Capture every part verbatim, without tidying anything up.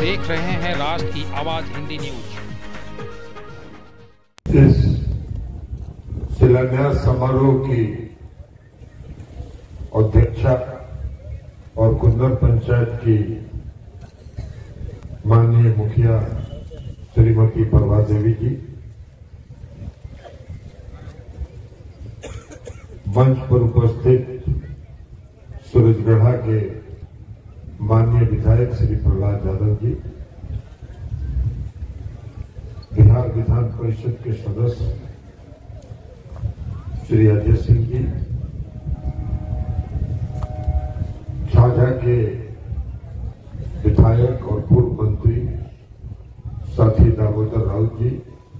देख रहे हैं राष्ट्र की आवाज हिंदी न्यूज। इस शिलान्यास समारोह की अध्यक्षा और कुंदर पंचायत की माननीय मुखिया श्रीमती प्रभा देवी जी, मंच पर उपस्थित सूरजगढ़ा के माननीय विधायक श्री प्रहलाद यादव जी, बिहार विधान परिषद के सदस्य श्री अजय सिंह जी, झाझा के विधायक और पूर्व मंत्री साथी दामोदर राउत जी,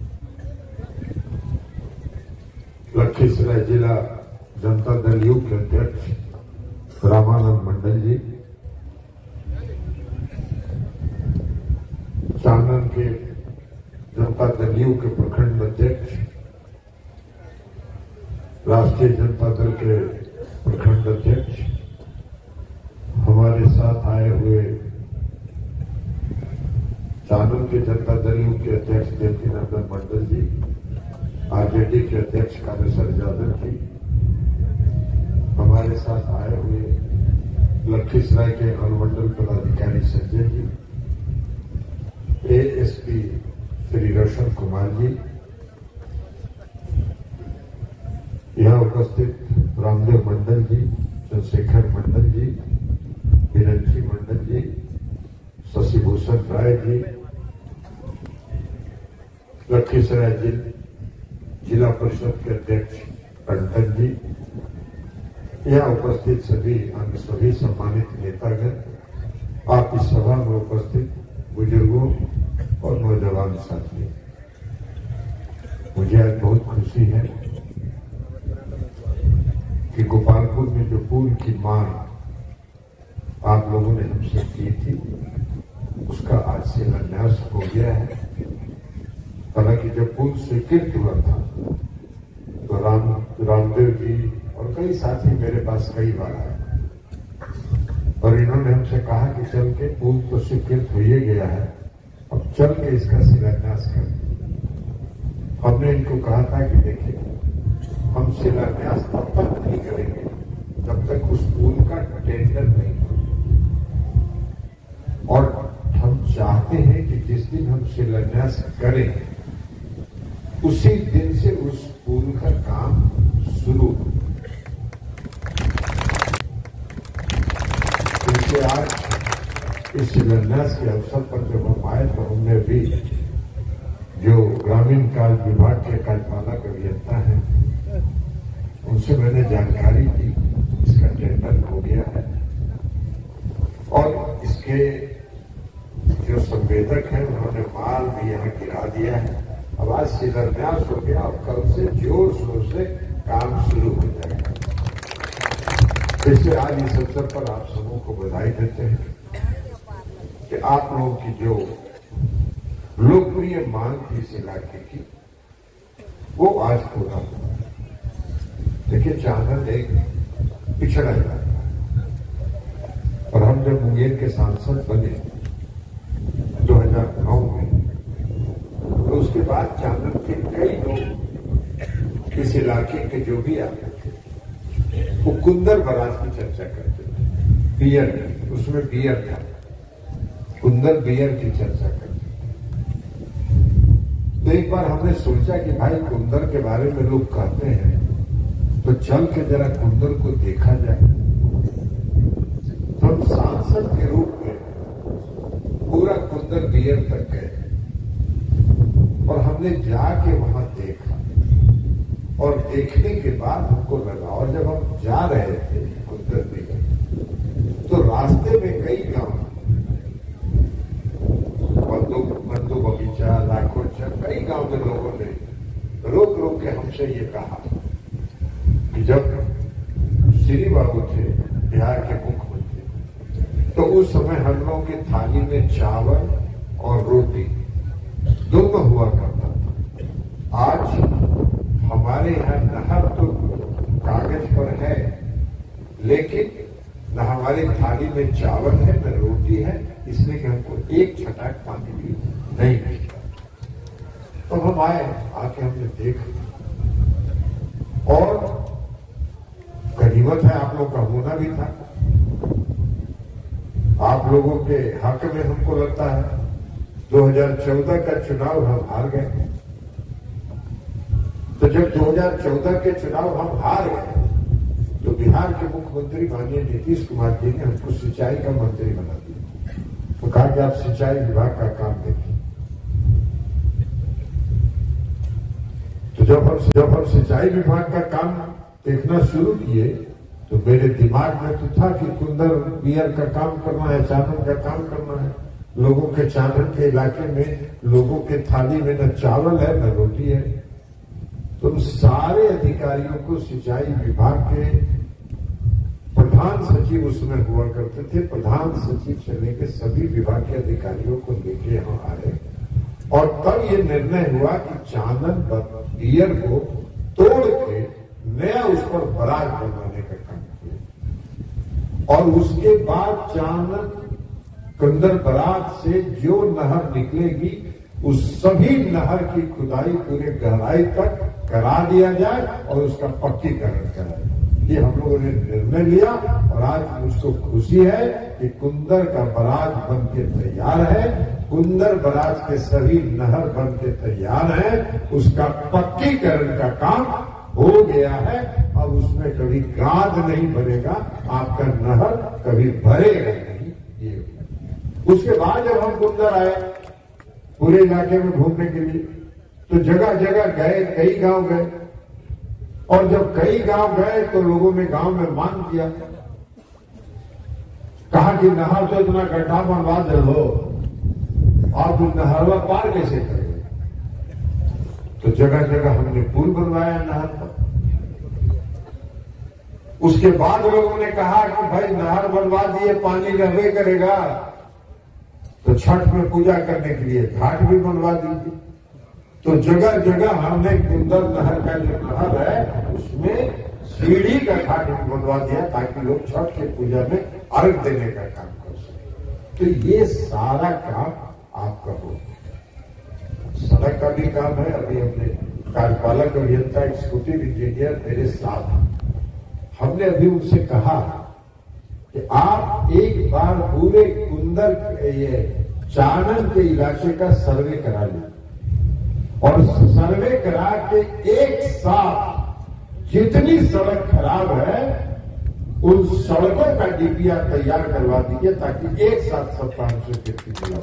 लखीसराय जिला जनता दल यू के अध्यक्ष रामानंद मंडल जी, चानन के जनता दल यू के प्रखंड अध्यक्ष, राष्ट्रीय जनता दल के प्रखंड अध्यक्ष, हमारे साथ आए हुए चानन के जनता दल यू के अध्यक्ष देवकीनंदन मंडल जी, आरजेडी के अध्यक्ष कामेश्वर यादव जी, हमारे साथ आए हुए लखीसराय के अनुमंडल पदाधिकारी संजय जी, एएसपी श्री रोशन कुमार जी, यहां उपस्थित रामदेव मंडल जी, चंद्रशेखर मंडल जी, बिरंची मंडल जी, शशिभूषण राय जी, लखीसराय जिला परिषद के अध्यक्ष टंटन जी, यहां उपस्थित सभी अन्य सभी सम्मानित नेतागण, आप इस सभा में उपस्थित बुजुर्गों और नौजवान साथी, मुझे आज बहुत खुशी है कि गोपालपुर में जो पुल की मांग आप लोगों ने हमसे की थी, उसका आज शिलान्यास हो गया है। हालांकि जब पुल स्वीकृत हुआ था तो राम रामदेव जी और कई साथी मेरे पास कई बार आए और इन्होंने हमसे कहा कि चल के पुल तो स्वीकृत हो ही गया है, अब चल के इसका शिलान्यास कर। हमने इनको कहा था कि देखिए, हम शिलान्यास तब तक नहीं करेंगे जब तक उस पुल का टेंडर नहीं हो, और हम चाहते हैं कि जिस दिन हम शिलान्यास करें उसी दिन से उस पुल का काम शुरू हो। क्योंकि आज इस शिलान्यास के अवसर पर जब हम आए तो हमने भी जो ग्रामीण कार्य विभाग के कार्यपालक अभियंता हैं उनसे मैंने जानकारी दी, इसका टेंडर हो गया है और इसके जो संवेदक हैं उन्होंने माल भी यहाँ गिरा दिया है। अब आज शिलान्यास हो गया और कल से जोर शोर से काम शुरू हो जाएगा। इसलिए आज इस अवसर पर आप सबों को बधाई देते हैं कि आप लोगों की जो लोकप्रिय मांग थी इस इलाके की वो आज पूरा हुआ। देखिए, चानन एक पिछड़ा इलाका है और हम जब मुंगेर के सांसद बने दो हज़ार नौ में तो उसके बाद चानन के कई लोग इस इलाके के जो भी आते थे वो कुंदर बराज की चर्चा करते थे। बियर, उसमें बियर था, कुंदर बियर की चर्चा करते थे। तो एक बार हमने सोचा कि भाई कुंदर के बारे में लोग कहते हैं तो चल के जरा कुंदर को देखा जाए। तो हम सांसद के रूप में पूरा कुंदर बियर तक गए और हमने जाके वहां देखा और देखने के बाद हमको लगा, और जब हम जा रहे थे कुंदर बियर तो रास्ते में कई गांव मद्दू मद्दू बगीचा, लाखोचा, कई गांव में लोगों ने रोक रोक के हमसे ये कहा कि जब श्री बाबू थे बिहार के मुख्यमंत्री तो उस समय हम लोगों की थाली में चावल और रोटी दोनों हुआ करता था। आज हमारे यहाँ नहर तो कागज पर है, लेकिन न हमारी थाली में चावल है न रोटी रोटी है, इसलिए कि हमको एक छटाक पानी भी नहीं मिलता। तो हम आए, आके हमने देखा और गनीमत है आप लोग का होना भी था। आप लोगों के हक में हमको लगता है दो हज़ार चौदह का चुनाव हम हार गए। तो जब दो हज़ार चौदह के चुनाव हम हार गए तो बिहार के मुख्यमंत्री माननीय नीतीश कुमार जी ने हमको सिंचाई का मंत्री बना दिया। तो कहा कि आप सिंचाई विभाग का काम देखिए। तो जब हम जब हम सिंचाई विभाग का काम देखना शुरू किए तो मेरे दिमाग में तो था कि कुंदर बियर का काम करना है, चावल का काम करना है। लोगों के चावल के इलाके में लोगों के थाली में न चावल है न रोटी है। तो उन सारे अधिकारियों को सिंचाई विभाग के प्रधान सचिव उसमें हुआ करते थे, प्रधान सचिव से लेकर सभी विभाग के अधिकारियों को लेके यहाँ आए और तब ये निर्णय हुआ कि चांदन बियर को तोड़ के नया उस पर बराज बनाने का काम किया। और उसके बाद चांदन कुंदर बराज से जो नहर निकलेगी उस सभी नहर की खुदाई पूरे गहराई तक करा दिया जाए और उसका पक्कीकरण कराया। ये हम लोगों ने निर्णय लिया और आज मुझको खुशी है कि कुंदर का बराज बन के तैयार है। कुंदर बराज के सभी नहर बन के तैयार है। उसका पक्कीकरण का काम हो गया है। अब उसमें कभी गाद नहीं भरेगा, आपका नहर कभी भरेगा नहीं। ये उसके बाद जब हम कुंदर आए पूरे इलाके में घूमने के लिए तो जगह जगह गए, कई गांव गए और जब कई गांव गए तो लोगों ने गांव में मांग किया, कहा कि नहर तो इतना गड्ढा बनवा दे लो और तुम नहरवा पार कैसे करोगे। तो जगह जगह हमने पुल बनवाया नहर पर। उसके बाद लोगों ने कहा कि भाई नहर बनवा दिए, पानी रहबे करेगा तो छठ में पूजा करने के लिए घाट भी बनवा दीजिए। तो जगह जगह हमने कुंदर नहर का जो नहर है उसमें सीढ़ी का घाट भी बनवा दिया ताकि लोग छठ की पूजा में अर्घ देने का काम कर सके। तो ये सारा काम आपका हो। सड़क का भी काम है। अभी अपने कार्यपालक अभियंता एक्जीक्यूटिव इंजीनियर मेरे साथ, हमने अभी उनसे कहा कि आप एक बार पूरे कुंदर ये चानन के इलाके का सर्वे करा लें और सर्वे करा के एक साथ जितनी सड़क खराब है उन सड़कों का डीपीआर तैयार करवा दीजिए ताकि एक साथ सब काम से व्यक्ति मिला।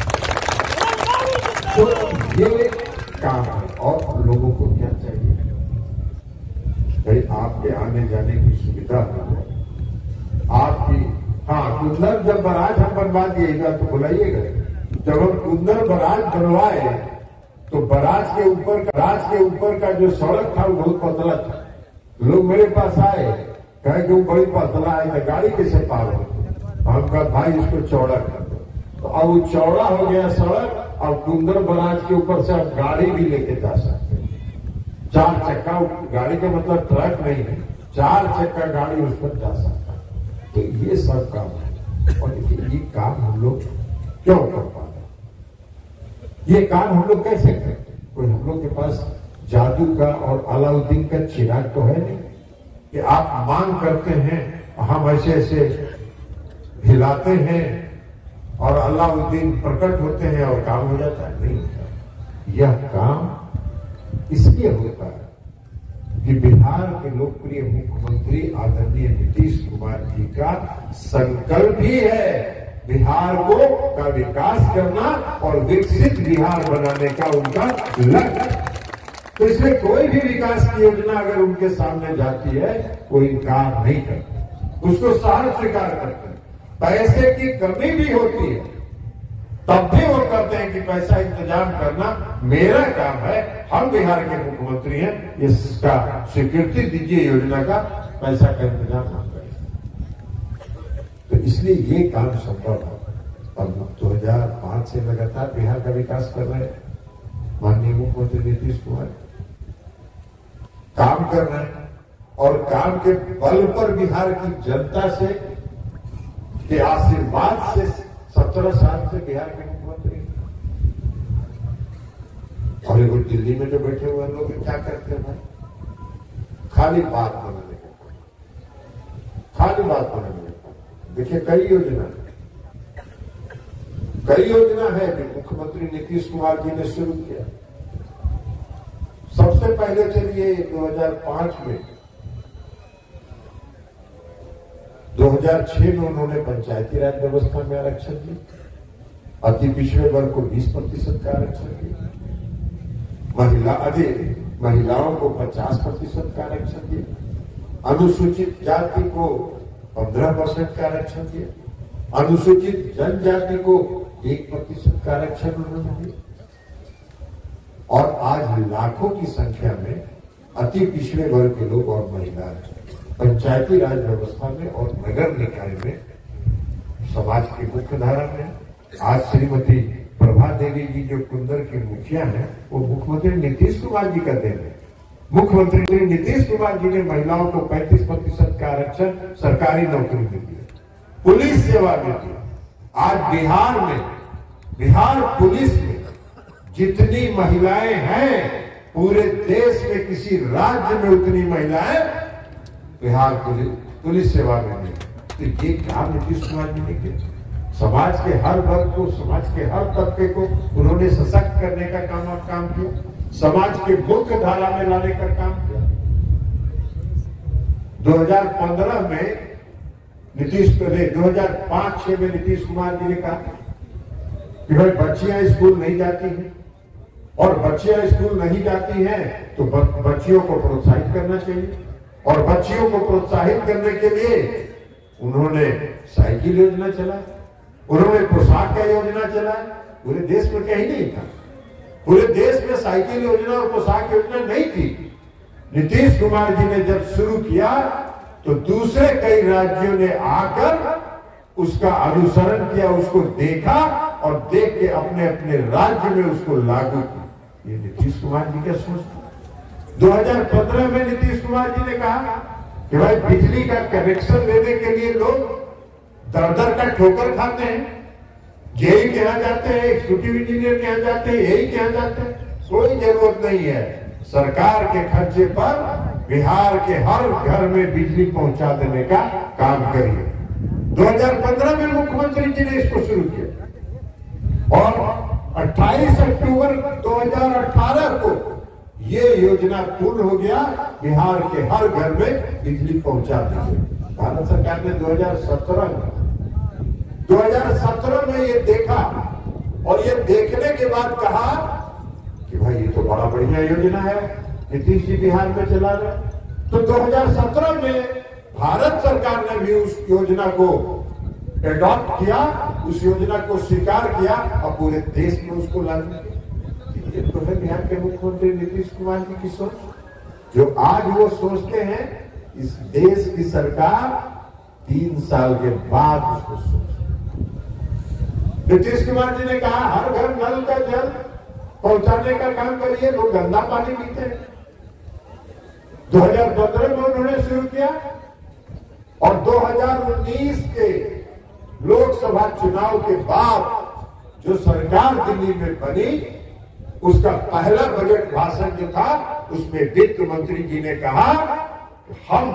तो ये काम है। और लोगों को क्या चाहिए भाई, आपके आने जाने की सुविधा हो, आपकी हाँ कुंदर जब बराज हम बनवा दिएगा तो बुलाइएगा। जब हम कुंदर बराज बनवाए तो बराज के ऊपर बराज के ऊपर का जो सड़क था वो बहुत पतला था। लोग मेरे पास आए, कहे कि वो बड़ी पतला है तो गाड़ी कैसे पार हो। हम कहा भाई इसको चौड़ा कर दो। तो अब वो चौड़ा हो गया सड़क और कुंदर बराज के ऊपर से आप गाड़ी भी लेके जा सकते हैं। चार चक्का गाड़ी का मतलब ट्रक नहीं है, चार चक्का गाड़ी उस पर जा सकता है। तो ये सब काम है। और देखिए ये काम हम लोग क्यों कर पा रहे, ये काम हम लोग कैसे करते। कोई हम लोग के पास जादू का और अलाउद्दीन का चिराग तो है नहीं कि आप मांग करते हैं हम ऐसे ऐसे हिलाते हैं और अलाउद्दीन प्रकट होते हैं और काम हो जाता है। नहीं होता। यह काम इसलिए होता है कि बिहार के लोकप्रिय मुख्यमंत्री आदरणीय नीतीश कुमार जी का संकल्प ही है बिहार को का विकास करना और विकसित बिहार बनाने का उनका लक्ष्य। तो इसमें कोई भी विकास की योजना अगर उनके सामने जाती है वो इनकार नहीं करते, उसको सार स्वीकार करते हैं। पैसे की कमी भी होती है तब भी वो कहते हैं कि पैसा इंतजाम करना मेरा काम है, हम बिहार के मुख्यमंत्री हैं, इसका स्वीकृति दीजिए, योजना का पैसा का इंतजाम हम करें। तो इसलिए ये काम संभव है। अब दो हजार पांच से लगातार बिहार का विकास कर रहे हैं माननीय मुख्यमंत्री नीतीश कुमार, काम कर रहे हैं और काम के बल पर बिहार की जनता से के आशीर्वाद से सत्रह साल से बिहार के मुख्यमंत्री, और ये दिल्ली में जो बैठे हुए लोग क्या करते हैं भाई? खाली बात बनाने का काम, खाली बात बनाने का काम। देखिए कई योजना कई योजना है जो मुख्यमंत्री नीतीश कुमार जी ने शुरू किया। सबसे पहले चलिए दो हज़ार पाँच में दो हज़ार छह में उन्होंने पंचायती राज व्यवस्था में आरक्षण दिया, अति पिछड़े वर्ग को बीस प्रतिशत का आरक्षण दिया, महिला अधिक महिलाओं को पचास प्रतिशत का आरक्षण दिया, अनुसूचित जाति को पंद्रह परसेंट का आरक्षण दिया, अनुसूचित जनजाति को एक प्रतिशत का आरक्षण उन्होंने दिया, और आज लाखों की संख्या में अति पिछड़े वर्ग के लोग और महिलाएं पंचायती राज व्यवस्था में और नगर निकाय में समाज की मुख्य धारा में। आज श्रीमती प्रभा देवी जी जो कुंदर की मुखिया है, वो मुख्यमंत्री नीतीश कुमार जी का देन है। मुख्यमंत्री नीतीश कुमार जी ने महिलाओं को पैंतीस प्रतिशत का आरक्षण सरकारी नौकरी में दिया, पुलिस सेवा में दिया। आज बिहार में बिहार पुलिस में जितनी महिलाएं हैं, पूरे देश में किसी राज्य में उतनी महिलाएं बिहार पुलिस पुलिस सेवा में नहीं। तो ये काम नीतीश कुमार जी ने किया। समाज के हर वर्ग को, समाज के हर तबके को उन्होंने सशक्त करने का काम काम किया, समाज के मुख्य धारा में लाने का काम किया। दो हज़ार पंद्रह में नीतीश दो हज़ार पाँच छह में नीतीश कुमार जी ने कहा कि भाई बच्चियां स्कूल नहीं जाती हैं, और बच्चियां स्कूल नहीं जाती हैं तो बच्चियों को प्रोत्साहित करना चाहिए, और बच्चियों को प्रोत्साहित करने के लिए उन्होंने साइकिल योजना चलाई, उन्होंने पोशाक का योजना चलाई। पूरे देश में कहीं नहीं था, पूरे देश में साइकिल योजना और पोशाक योजना नहीं थी। नीतीश कुमार जी ने जब शुरू किया तो दूसरे कई राज्यों ने आकर उसका अनुसरण किया, उसको देखा और देख के अपने अपने राज्य में उसको लागू किया। ये नीतीश कुमार जी का सोच था। दो हज़ार पंद्रह में नीतीश कुमार जी ने कहा कि भाई बिजली का कनेक्शन लेने के लिए लोग दर दर का ठोकर खाते हैं, जेई के यहां जाते हैं, एग्जीक्यूटिव इंजीनियर के यहां जाते हैं, यही के यहां जाते हैं। कोई जरूरत नहीं है, सरकार के खर्चे पर बिहार के हर घर में बिजली पहुंचा देने का काम करिए। दो हज़ार पंद्रह में मुख्यमंत्री जी ने इसको शुरू किया, और अट्ठाईस अक्टूबर दो हज़ार अठारह को ये योजना पूर्ण हो गया, बिहार के हर घर में बिजली पहुंचा दी। भारत सरकार ने दो हज़ार सत्रह में दो हज़ार सत्रह में ये देखा, और ये देखने के बाद कहा कि भाई ये तो बड़ा बढ़िया योजना है, नीतीश जी बिहार में चला रहे। तो दो हज़ार सत्रह में भारत सरकार ने भी उस योजना को एडॉप्ट किया, उस योजना को स्वीकार किया और पूरे देश में उसको लागू किया। ये तो है बिहार के मुख्यमंत्री नीतीश कुमार जी की सोच, जो आज वो सोचते हैं इस देश की सरकार तीन साल के बाद उसको सोच। नीतीश कुमार जी ने कहा हर घर नल का जल पहुंचाने का काम करिए, लोग गंदा पानी पीते हैं। दो हज़ार पंद्रह में उन्होंने शुरू किया, और दो हज़ार उन्नीस के लोकसभा चुनाव के बाद जो सरकार दिल्ली में बनी, उसका पहला बजट भाषण जो था उसमें वित्त मंत्री जी ने कहा कि हम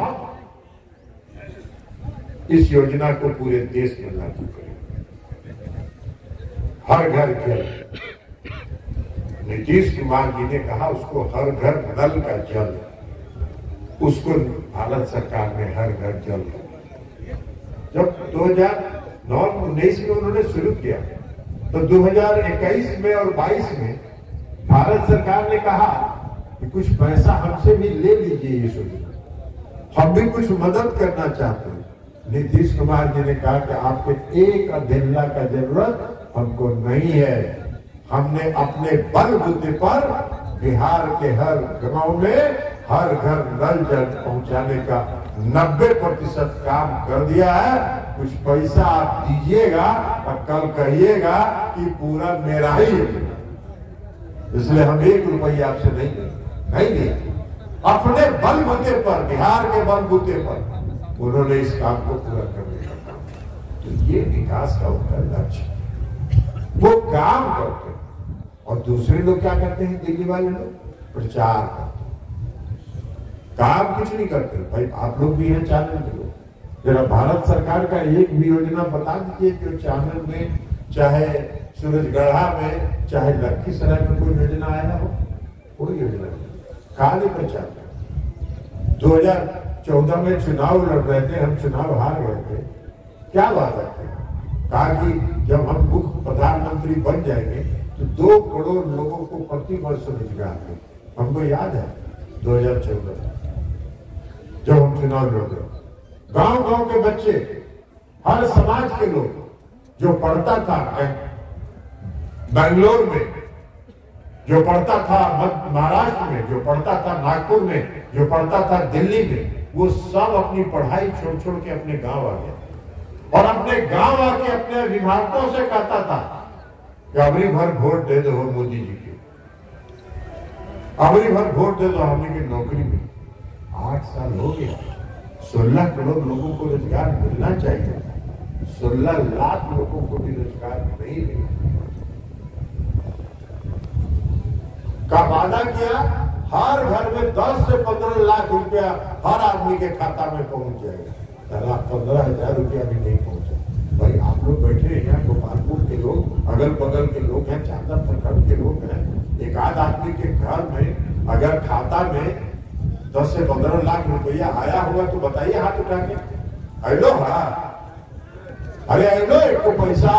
इस योजना को पूरे देश में लागू करेंगे, हर घर जल। नीतीश कुमार जी ने कहा उसको हर घर नल का जल, उसको भारत सरकार ने हर घर जल। जब दो हज़ार नौ उन्नीस में उन्होंने शुरू किया तो दो हज़ार इक्कीस में और बाईस में भारत सरकार ने कहा कि कुछ पैसा हमसे भी ले लीजिए, ये योजना हम भी कुछ मदद करना चाहते हैं। नीतीश कुमार जी ने कहा कि आपके एक अधेला का जरूरत हमको नहीं है, हमने अपने बलबूते पर बिहार के हर गांव में हर घर नल जल पहुंचाने का नब्बे प्रतिशत काम कर दिया है। कुछ पैसा आप दीजिएगा और कल कहिएगा कि पूरा मेरा ही है, इसलिए हम एक रुपया आपसे नहीं देंगे, नहीं देंगे। अपने बलबूते पर, बिहार के बलबूते पर उन्होंने इस काम को पूरा करने का काम। तो ये विकास का उनका लक्ष्य। वो काम करते हैं। और दूसरे लोग क्या करते हैं? दिल्ली वाले लोग प्रचार करते हैं, काम कुछ नहीं करते। भाई आप लोग भी हैं चैनल के लोग, जरा भारत सरकार का एक भी योजना बता दीजिए जो चैनल में, चाहे सूरजगढ़ा में, चाहे लखीसराय में कोई योजना आया हो। कोई योजना नहीं, खाली प्रचार। दो हजार चौदह में चुनाव लड़ रहे थे, हम चुनाव हार गए थे। क्या बात है? कहा कि जब हम मुख्य प्रधानमंत्री बन जाएंगे तो दो करोड़ लोगों को प्रति वर्ष रोजगार दें। हमको याद है दो हजार चौदह जब हम चुनाव लड़ रहे, गांव गांव के बच्चे, हर समाज के लोग, जो पढ़ता था बेंगलोर में, जो पढ़ता था महाराष्ट्र में, जो पढ़ता था नागपुर में, जो पढ़ता था दिल्ली में, वो सब अपनी पढ़ाई छोड़ छोड़ के अपने गांव आ गया और अपने गांव आके अपने अभिभावकों से कहता था कि अबरी भर वोट दे दो मोदी जी की, अबरी भर वोट दे दो हमने की नौकरी में। आठ साल हो गया, सोलह करोड़ लोगों को रोजगार मिलना चाहिए, सोलह लाख लोगों को भी रोजगार नहीं मिला। का वादा किया हर घर में दस से पंद्रह लाख रुपया हर आदमी के खाता में पहुंच जाएगा। साला पंद्रह हजार रुपया भी नहीं पहुंचा। भाई आप लोग बैठे हैं यहाँ, गोपालपुर के लोग, अगल बगल के लोग हैं, चांदा प्रखंड के लोग हैं। एक आध आदमी के घर में अगर खाता में दस से पंद्रह लाख रुपया आया हुआ तो बताइए हाथ उठा के। हेलो, हाँ, अरे हेलो, एक को पैसा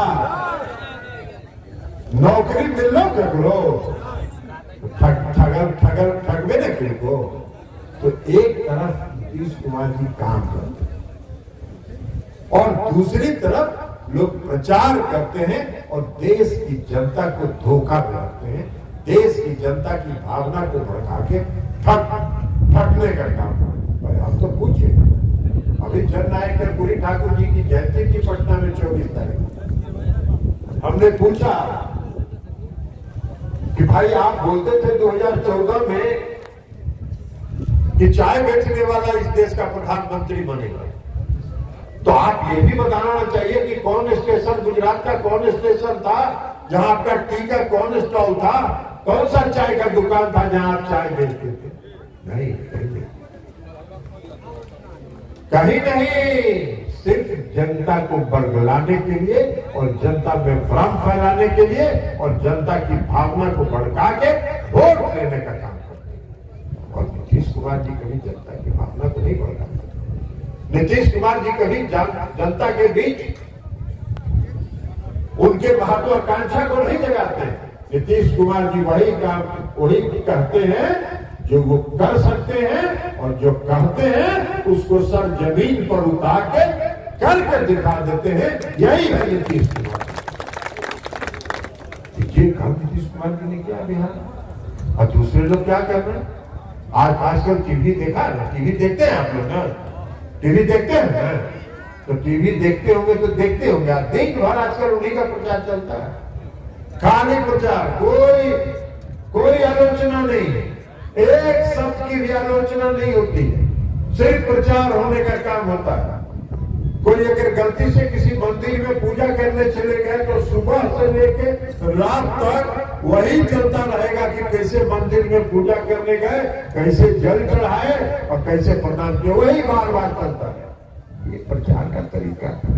नौकरी मिल लो करो, ठग ठगर ठगर ठगवे न किन को। तो एक तरफ नीतीश कुमार जी काम करते हैं और दूसरी तरफ लोग प्रचार करते हैं और देश की जनता को धोखा दिलाते हैं, देश की जनता की भावना को भड़का के ठग ठगने का काम करते हैं। हम तो पूछे, अभी जननायक कर्पूरी ठाकुर जी की जयंती थी पटना में चौबीस तारीख, हमने पूछा कि भाई आप बोलते थे दो हजार चौदह में कि चाय बेचने वाला इस देश का प्रधानमंत्री बनेगा, तो आप ये भी बताना चाहिए कि कौन स्टेशन, गुजरात का कौन स्टेशन था जहां आपका टी का कौन स्टॉल था, कौन सा चाय का दुकान था जहां आप चाय बेचते थे? नहीं, कहीं नहीं, कहीं नहीं। सिर्फ जनता को बरगलाने के लिए और जनता में भ्रम फैलाने के लिए और जनता की भावना को भड़का के वोट लेने का काम करते हैं। और नीतीश कुमार जी कभी जनता की भावना को नहीं भड़काते। नीतीश कुमार जी कभी जनता के बीच उनके महत्वाकांक्षा को नहीं जगाते। नीतीश कुमार जी वही काम, वही कहते हैं जो वो कर सकते हैं और जो कहते हैं उसको सर जमीन पर उतार के करके दिखा देते हैं। यही है नीतीश कुमार। ये काम नीतीश कुमार जी ने किया बिहार। और दूसरे लोग क्या कर रहे हैं? आज आजकल टीवी देखा ना, टीवी देखते हैं आप लोग ना, टीवी देखते हैं ना, तो टीवी देखते होंगे तो देखते होंगे आप, दिन भर आजकल उन्हीं का प्रचार चलता है, खाली प्रचार, कोई कोई आलोचना नहीं, एक शब्द की भी आलोचना नहीं होती है, सिर्फ प्रचार होने का काम होता है। कोई अगर गलती से किसी मंदिर में पूजा करने चले गए तो सुबह से लेके रात तक वही चलता रहेगा कि कैसे मंदिर में पूजा करने गए, कैसे जल चढ़ाए और कैसे प्रदान किए, वही बार बार चलता है। ये प्रचार का तरीका है।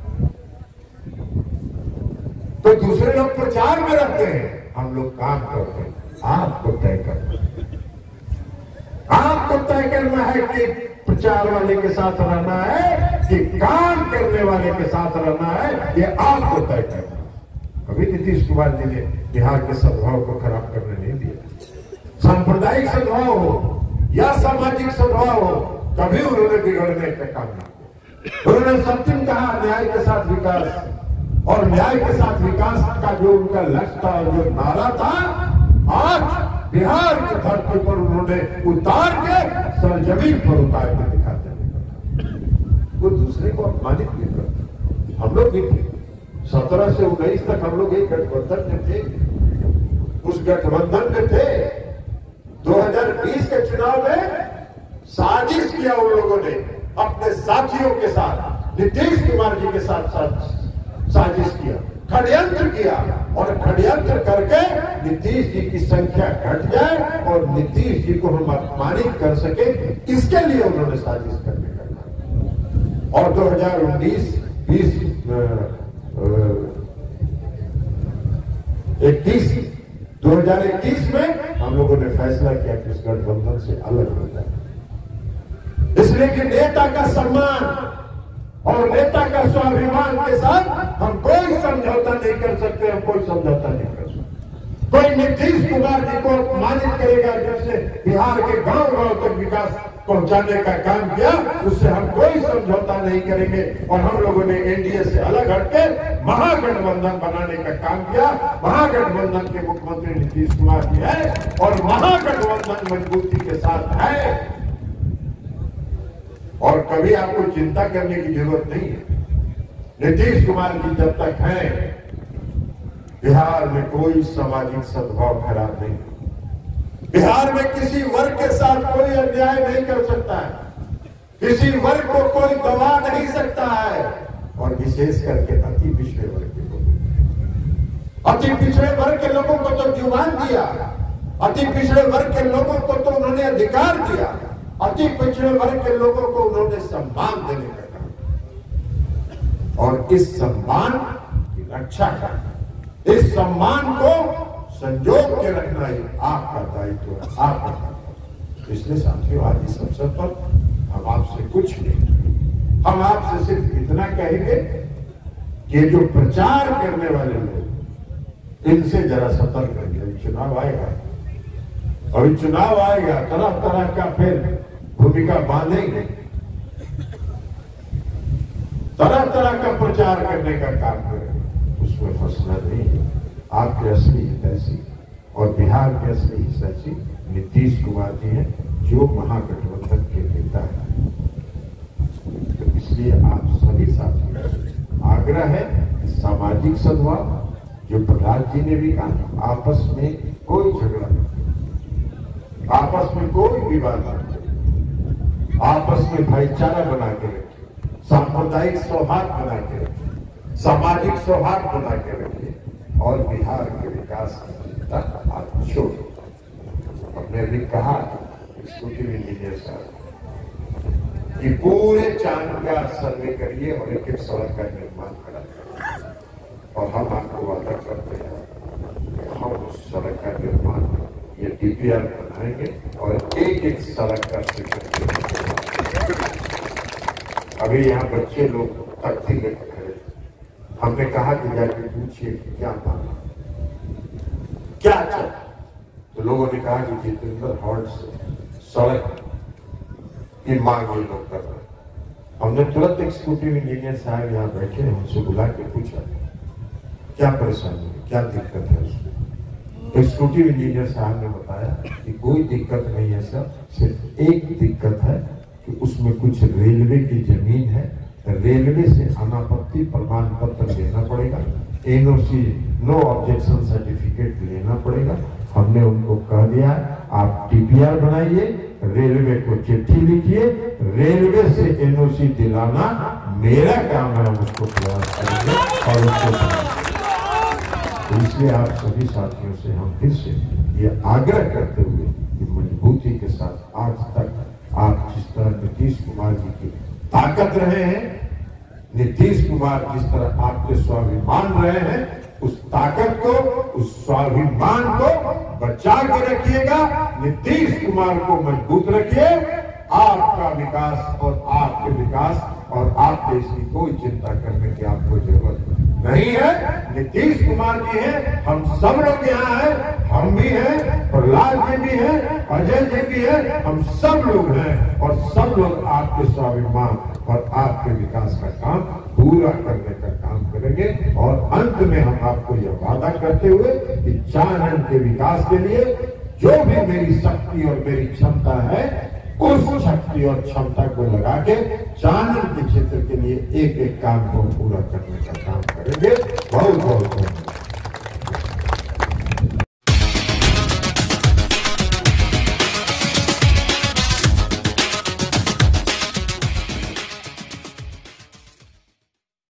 तो दूसरे लोग प्रचार में रहते हैं, हम लोग काम करते हैं। आपको तय करना है, आपको तय करना है कि प्रचार वाले के साथ रहना है कि काम करने वाले के साथ रहना है, ये आपको तय करना है। कभी नीतीश कुमार जी ने बिहार के सद्भाव को खराब करने नहीं दिया। सांप्रदायिक सद्भाव हो या सामाजिक सद्भाव हो, कभी उन्होंने बिगड़ने का काम नहीं किया। उन्होंने सत्यम कहा, न्याय के साथ विकास, और न्याय के साथ विकास का जो उनका लक्ष्य था, जो नारा था, आज बिहार की धरती पर उन्होंने उतार के सरजमीन पर उतार के दिखाते हैं। वो दूसरे को अपमानित नहीं करते। हम लोग भी थे सत्रह से उन्नीस तक, हम लोग एक गठबंधन में थे, उस गठबंधन में थे। दो हजार बीस के चुनाव में साजिश किया उन लोगों ने अपने साथियों के साथ, नीतीश कुमार जी के साथ साजिश किया, षड्यंत्र किया और षड्यंत्र करके नीतीश जी की संख्या घट जाए और नीतीश जी को हम अपमानित कर सके, इसके लिए उन्होंने साजिश करने का काम। और दो हजार उन्नीस बीस इक्कीस दो हजार इक्कीस में हम लोगों ने फैसला किया कि इस गठबंधन से अलग हो जाए, इसलिए कि नेता का सम्मान और नेता का स्वाभिमान के साथ हम कोई समझौता नहीं कर सकते, हम कोई समझौता नहीं कर सकते। कोई नीतीश कुमार जी को अपमानित करेगा, जैसे बिहार के गांव गांव तक विकास पहुंचाने का काम किया, उससे हम कोई समझौता नहीं करेंगे। और हम लोगों ने एनडीए से अलग हटके महागठबंधन बनाने का काम किया। महागठबंधन के मुख्यमंत्री नीतीश कुमार जी है और महागठबंधन मजबूती के साथ है और कभी आपको चिंता करने की जरूरत नहीं है। नीतीश कुमार जी जब तक हैं, बिहार में कोई सामाजिक सद्भाव खराब नहीं, बिहार में किसी वर्ग के साथ कोई अन्याय नहीं कर सकता है, किसी वर्ग को कोई दबा नहीं सकता है। और विशेष करके अति पिछड़े वर्ग के लोगों अति पिछड़े वर्ग के लोगों को तो जुबान दिया, अति पिछड़े वर्ग के लोगों को तो उन्होंने अधिकार दिया, अति पिछड़े वर्ग के लोगों को उन्होंने सम्मान देने का काम। और इस सम्मान की रक्षा करना, इस सम्मान को संजोग के रखना ही आपका दायित्व है, आपका दायित्व। इसलिए साथियों, आज इस अवसर पर हम आपसे कुछ नहीं, हम आपसे सिर्फ इतना कहेंगे कि जो प्रचार करने वाले लोग, इनसे जरा सतर्क रहिए। चुनाव आएगा, अभी चुनाव आएगा, तरह तरह का फिर भूमिका बांधेंगे, तरह तरह का प्रचार करने का काम करेंगे, उसमें फंसना नहीं है। आपके असली हितैषी और बिहार के असली हितैषी नीतीश कुमार जी हैं, जो महागठबंधन के नेता हैं। तो इसलिए आप सभी साथियों से आग्रह है कि सामाजिक सद्भाव, जो प्रहलाद जी ने भी कहा, आपस में कोई झगड़ा नहीं, आपस में कोई विवाद नहीं, आपस में भाईचारा बना के रखिए, सांप्रदायिक सौहार्द बना के रखिए, सामाजिक सौहार्द बना के रखिए और बिहार के विकास की चिंता आप छोड़िए। हमने भी कहा स्कूटी इंजीनियर साहब कि पूरे चांद का सर्वे करिए और एक एक सड़क का निर्माण कराइए, और हम आपको वादा करते हैं कि हम उस सड़क का निर्माण, ये डीपीआर बनाएंगे और एक एक सड़क का स्वीकृति। अभी यहाँ बच्चे लोग तख्ती लेकर खड़े, हमने कहा कि जाके पूछिए कि क्या मांगा, क्या चाहिए। तो लोगों ने कहा कि जितेंद्र हॉल्ट से सड़क की मांग ये लोग कर रहे हैं। हमने तुरंत एग्जीक्यूटिव इंजीनियर साहब यहाँ बैठे हैं, उनसे बुला के पूछा क्या परेशानी है, क्या दिक्कत है उसमें। एग्जीक्यूटिव इंजीनियर साहब ने बताया कि कोई दिक्कत नहीं है सर, सिर्फ एक दिक्कत है कि उसमें कुछ रेलवे की जमीन है, रेलवे से अनापत्ति प्रमाण पत्र लेना पड़ेगा, एनओसी नो ऑब्जेक्शन सर्टिफिकेट लेना पड़ेगा। हमने उनको कह दिया आप टीपीआर बनाइए, रेलवे को चिट्ठी लिखिए, रेलवे से एनओसी दिलाना मेरा काम है, हम उसको प्रयास करेंगे और उसको। तो इसलिए आप सभी साथियों से हम फिर से ये आग्रह करते हुए कि मजबूती के साथ आज तक आप जिस तरह नीतीश कुमार जी की ताकत रहे हैं, नीतीश कुमार जिस तरह आपके स्वाभिमान रहे हैं, उस ताकत को, उस स्वाभिमान को बचा के रखिएगा। नीतीश कुमार को मजबूत रखिए। आपका विकास और आपके विकास और आपके इसकी कोई चिंता करने की आपको जरूरत नहीं है। नीतीश कुमार जी हैं, हम सब लोग यहाँ हैं, हम भी हैं, प्रहलाद जी भी हैं, अजय जी भी हैं, हम सब लोग हैं और सब लोग आपके स्वाभिमान और आपके विकास का काम पूरा करने का काम करेंगे। और अंत में हम आपको यह वादा करते हुए कि चानन के विकास के लिए जो भी मेरी शक्ति और मेरी क्षमता है, उस शक्ति और क्षमता को लगा के चानन के क्षेत्र के लिए एक एक काम को पूरा करने का काम करेंगे। बहुत बहुत